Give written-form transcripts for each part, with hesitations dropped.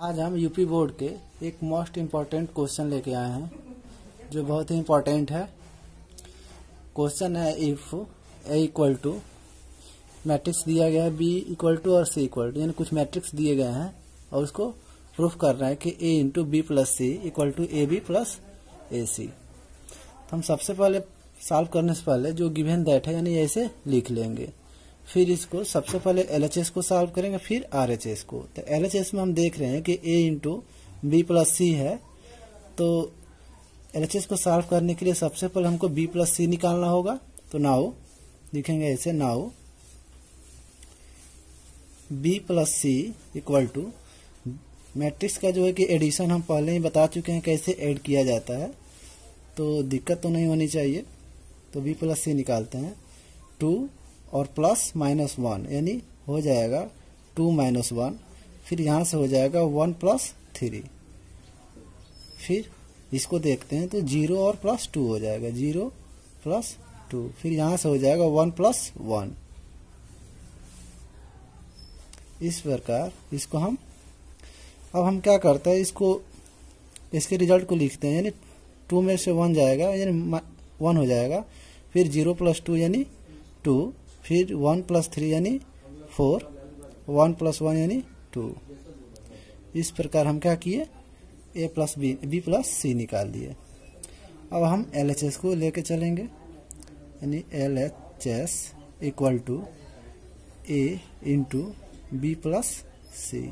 आज हम UP board के एक मोस्ट इम्पॉर्टेंट क्वेश्चन लेके आए हैं जो बहुत ही इम्पॉर्टेंट है। क्वेश्चन है if A equal to matrix दिया गया है बी इक्वल टू और सी इक्वल टू, यानी कुछ मैट्रिक्स दिए गए हैं और उसको प्रूफ कर रहा है कि A into B plus C equal to A B plus A C. तो हम सबसे पहले सॉल्व करने से पहले जो गिवन दैट है यानी ऐसे लिख लेंगे, फिर इसको सबसे पहले LHS को सॉल्व करेंगे फिर RHS को। तो LHS में हम देख रहे हैं कि a into B plus C है, तो LHS को सॉल्व करने के लिए सबसे पहले हमको b प्लस सी निकालना होगा। तो नाउ लिखेंगे ऐसे, now b plus C equal to matrix का जो है कि एडिशन हम पहले ही बता चुके हैं कैसे ऐड किया जाता है, तो दिक्कत तो नहीं होनी चाहिए। तो b प्लस सी निकालते हैं, 2 और प्लस माइनस 1 यानी हो जाएगा 2 माइनस 1, फिर यहाँ से हो जाएगा 1 प्लस 3, फिर इसको देखते हैं तो 0 और प्लस 2 हो जाएगा, 0 प्लस 2, फिर यहाँ से हो जाएगा 1 प्लस 1। इस प्रकार इसको अब हम क्या करते हैं, इसके रिजल्ट को लिखते हैं, यानी 2 में से 1 जाएगा यानी 1 हो जाएगा, फिर 0 प्लस 2 यानी 2, फिर 1 प्लस 3 यानी 4, 1 प्लस 1 यानी 2। इस प्रकार हम क्या किए, a plus B plus C निकाल दिए। अब हम LHS को लेके चलेंगे, यानी LHS equal to a into B plus C,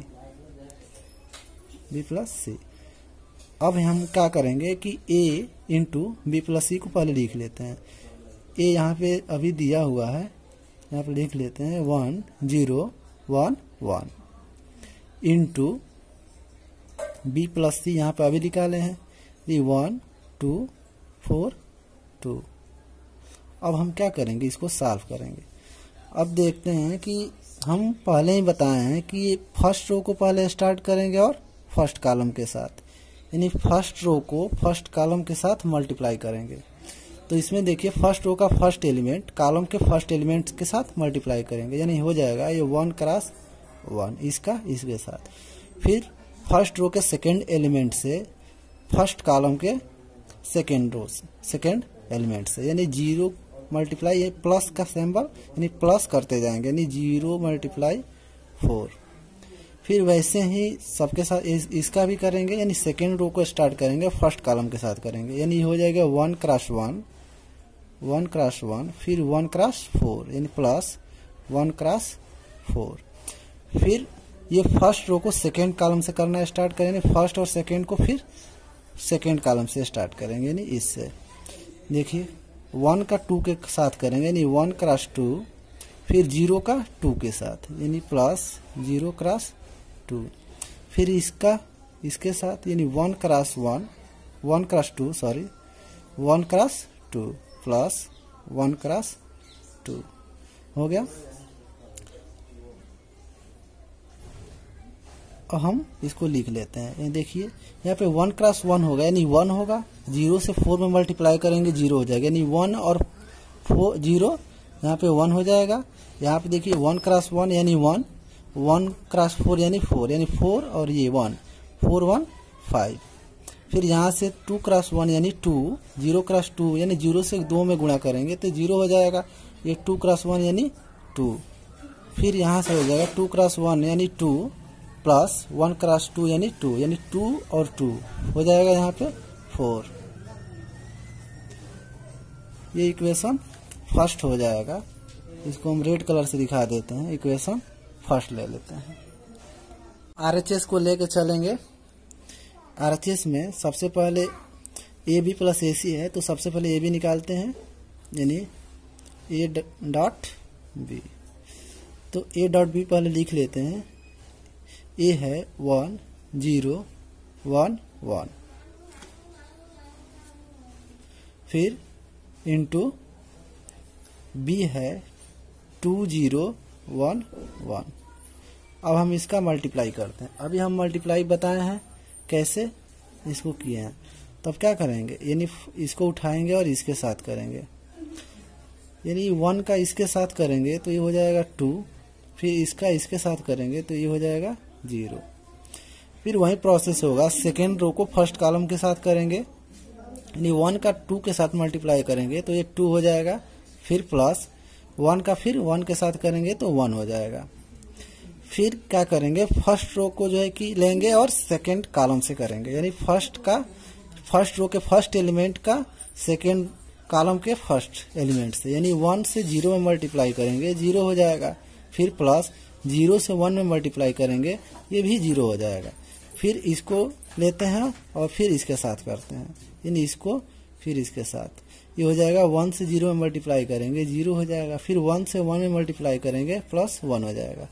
B plus C. अब हम क्या करेंगे कि a into B plus C को पहले लिख लेते हैं। a यहाँ पे अभी दिया हुआ है, यहाँ पे लिख लेते हैं 1 0 1 1 इंटू बी प्लस सी, यहाँ पे अभी निकाले हैं ये 1 2 4 2। अब हम क्या करेंगे, इसको सॉल्व करेंगे। अब देखते हैं कि हम पहले ही बताए हैं कि फर्स्ट रो को पहले स्टार्ट करेंगे और फर्स्ट कॉलम के साथ, यानी फर्स्ट रो को फर्स्ट कॉलम के साथ मल्टीप्लाई करेंगे। तो इसमें देखिए फर्स्ट रो का फर्स्ट एलिमेंट कॉलम के फर्स्ट एलिमेंट के साथ मल्टीप्लाई करेंगे, यानी हो जाएगा ये 1 क्रॉस 1 इसका इसके साथ। फिर फर्स्ट रो के सेकंड एलिमेंट से फर्स्ट कॉलम के सेकंड रो सेकंड एलिमेंट से, यानी 0 मल्टीप्लाई ये प्लस का सिंबल यानी प्लस करते जाएंगे, यानी 0 मल्टीप्लाई 4। फिर वैसे ही सबके साथ इसका भी करेंगे, यानी सेकेंड रो को स्टार्ट करेंगे फर्स्ट कॉलम के साथ करेंगे, यानी हो जाएगा 1 क्रॉस 1 1 क्रॉस 1, फिर 1 क्रॉस 4 यानी प्लस 1 क्रॉस 4। फिर ये फर्स्ट रो को सेकेंड कॉलम से करना स्टार्ट करेंगे, फर्स्ट और सेकेंड को फिर सेकेंड कॉलम से स्टार्ट करेंगे, यानी इससे देखिए 1 का 2 के साथ करेंगे, यानी 1 क्रॉस 2, फिर 0 का 2 के साथ यानी प्लस 0 क्रॉस 2, फिर इसके साथ यानी 1 cross 1 cross 2 sorry 1 cross 2 plus 1 cross 2 हो गया। अब हम इसको लिख लेते हैं, ये देखिए यहाँ पे 1 क्रॉस 1 होगा, यानी 1 होगा, 0 से 4 में मल्टीप्लाई करेंगे 0 हो जाएगा, यानी 1 और 4 0 यहाँ पे 1 हो जाएगा। यहाँ पे देखिए 1 क्रॉस 1 यानी 1, 1 क्रॉस 4 यानी 4, यानी 4 और ये 1 4 1 5। फिर यहाँ से 2 क्रॉस 1 यानी 2, 0 क्रॉस 2 यानी 0 से 2 में गुणा करेंगे तो 0 हो जाएगा, ये 2 क्रॉस 1 यानी 2। फिर यहाँ से हो जाएगा 2 क्रॉस 1 यानी 2 प्लस 1 क्रॉस 2 यानी 2, यानी 2 और 2 हो जाएगा यहाँ पे 4। ये इक्वेशन फर्स्ट हो जाएगा, इसको हम रेड कलर से दिखा देते हैं, इक्वेशन फर्स्ट ले लेते हैं। RHS को लेके चलेंगे। RHS में सबसे पहले AB प्लस AC है, तो सबसे पहले AB निकालते हैं, यानी A डॉट B। तो A डॉट B पहले लिख लेते हैं, A है 1 0 1 1, फिर इंटू B है 2 0 1 1। अब हम इसका मल्टीप्लाई करते हैं, अभी हम मल्टीप्लाई बताए हैं कैसे इसको किए हैं, तब क्या करेंगे, यानी इसको उठाएंगे और इसके साथ करेंगे, यानी 1 का इसके साथ करेंगे तो ये हो जाएगा 2, फिर इसका इसके साथ करेंगे तो ये हो जाएगा 0। फिर वही प्रोसेस होगा, सेकेंड रो को फर्स्ट कॉलम के साथ करेंगे, यानी 1 का 2 के साथ मल्टीप्लाई करेंगे तो ये 2 हो जाएगा, फिर प्लस 1 का फिर 1 के साथ करेंगे तो 1 हो जाएगा। फिर क्या करेंगे, फर्स्ट रो को जो है कि लेंगे और सेकेंड कॉलम से करेंगे, यानी फर्स्ट रो के फर्स्ट एलिमेंट का सेकेंड कॉलम के फर्स्ट एलिमेंट से, यानी 1 से 0 में मल्टीप्लाई करेंगे, 0 हो जाएगा, फिर प्लस 0 से 1 में मल्टीप्लाई करेंगे, ये भी 0 हो जाएगा। फिर इसको लेते हैं और फिर इसके साथ करते हैं, यानी इसको फिर इसके साथ, ये हो जाएगा 1 से 0 में मल्टीप्लाई करेंगे 0 हो जाएगा, फिर 1 से 1 में मल्टीप्लाई करेंगे प्लस 1 हो जाएगा।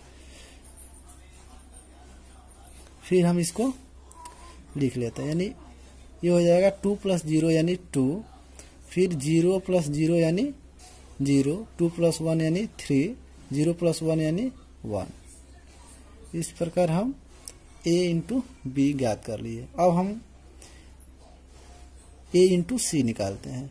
फिर हम इसको लिख लेते हैं, यानी ये हो जाएगा 2 प्लस 0 यानी 2, फिर 0 प्लस 0 यानी 0, 2 प्लस 1 यानी 3, 0 प्लस 1 यानी 1। इस प्रकार हम a इंटू बी ज्ञात कर लिए। अब हम a इंटू सी निकालते हैं,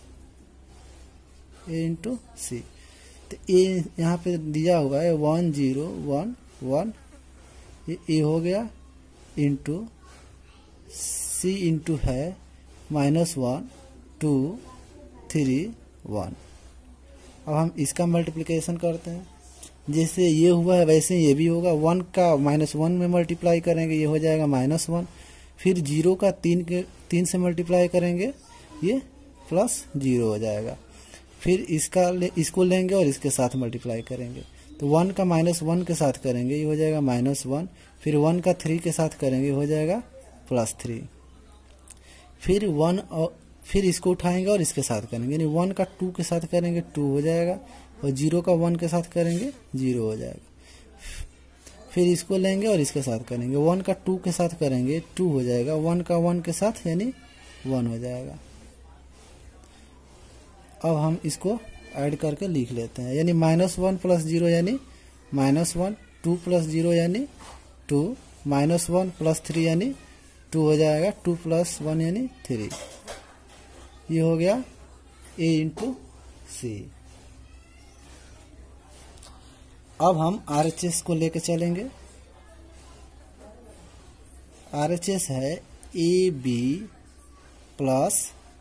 a इंटू सी। तो a यहाँ पे दिया हुआ है 1 0 1 1, ये a हो गया, इंटू सी इंटू है -1 2 3 1। अब हम इसका मल्टीप्लिकेशन करते हैं, जैसे ये हुआ है वैसे ये भी होगा, 1 का -1 में मल्टीप्लाई करेंगे, ये हो जाएगा -1, फिर 0 का 3 से मल्टीप्लाई करेंगे, ये +0 हो जाएगा। फिर इसको लेंगे और इसके साथ मल्टीप्लाई करेंगे, तो 1 का -1 के साथ करेंगे, ये हो जाएगा -1, फिर 1 का 3 के साथ करेंगे, हो जाएगा +3, फिर 1 और फिर इसको उठाएंगे और इसके साथ करेंगे, यानी 1 का 2 के साथ करेंगे 2 हो जाएगा, और 0 का 1 के साथ करेंगे 0 हो जाएगा। फिर इसको लेंगे और इसके साथ करेंगे, 1 का 2 के साथ करेंगे 2 हो जाएगा, 1 का 1 के साथ यानी 1 हो जाएगा। अब हम इसको ऐड करके लिख लेते हैं, यानी -1 प्लस 0 यानी -1, 2 प्लस 0 यानी 2, -1 प्लस 3 यानी 2 हो जाएगा, 2 प्लस 1 यानी 3। ये हो गया a इंटू सी। अब हम RHS को लेके चलेंगे। RHS है AB प्लस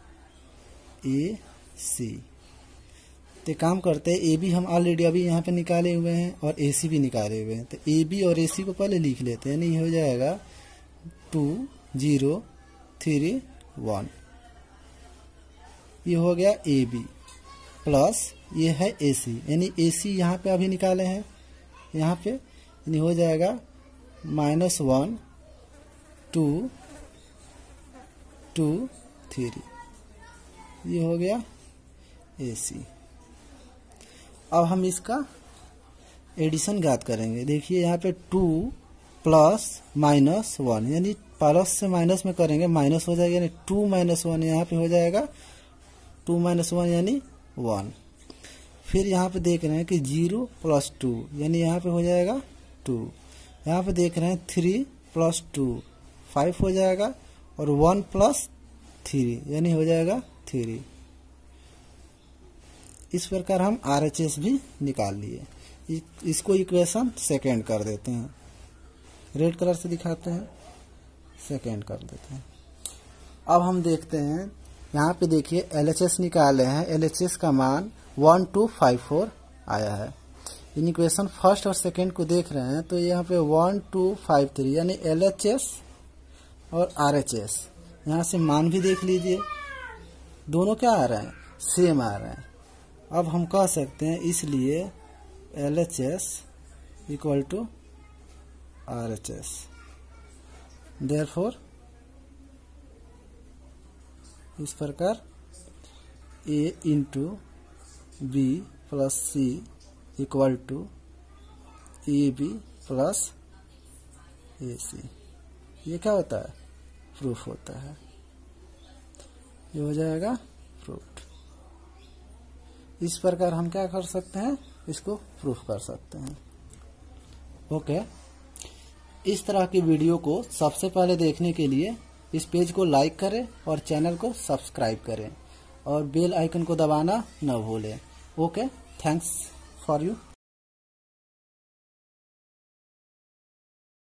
AC। तो काम करते हैं, AB हम ऑलरेडी अभी यहाँ पे निकाले हुए हैं और AC भी निकाले हुए हैं, तो AB और AC को पहले लिख लेते हैं, यानी ये हो जाएगा 2 0 3 1। ये हो गया AB प्लस ये है AC, यानी AC यहाँ पे अभी निकाले हैं, यहाँ पे यानी हो जाएगा -1 2 2 3। ये हो गया AC। अब हम इसका एडिशन ज्ञात करेंगे। देखिए यहाँ पे 2 प्लस -1, यानी प्लस से माइनस में करेंगे माइनस हो जाएगा, यानी 2 - 1 यहाँ पे हो जाएगा 2 - 1 यानी 1। फिर यहाँ पे देख रहे हैं कि 0 + 2 यानी यहाँ पे हो जाएगा 2। यहाँ पे देख रहे हैं 3 + 2 5 हो जाएगा, और 1 + 3 यानी हो जाएगा 3। इस प्रकार हम RHS भी निकाल लिए। इसको इक्वेशन सेकेंड कर देते हैं, रेड कलर से दिखाते हैं, सेकेंड कर देते हैं। अब हम देखते हैं, यहाँ पे देखिए LHS निकाले हैं, LHS का मान 1254 आया है। इन इक्वेशन फर्स्ट और सेकेंड को देख रहे हैं तो यहाँ पे 1253 यानी LHS और RHS, यहाँ से मान भी देख लीजिए, दोनों क्या आ रहे हैं, सेम आ रहे हैं। अब हम कह सकते हैं इसलिए LHS = RHS, देयरफॉर इस प्रकार A into B plus C = AB plus AC। ये क्या होता है, प्रूफ होता है। ये हो जाएगा प्रूफ। इस प्रकार हम क्या कर सकते हैं, इसको प्रूफ कर सकते हैं। ओके, इस तरह की वीडियो को सबसे पहले देखने के लिए इस पेज को लाइक करें और चैनल को सब्सक्राइब करें और बेल आइकन को दबाना न भूलें। Okay, thanks for you.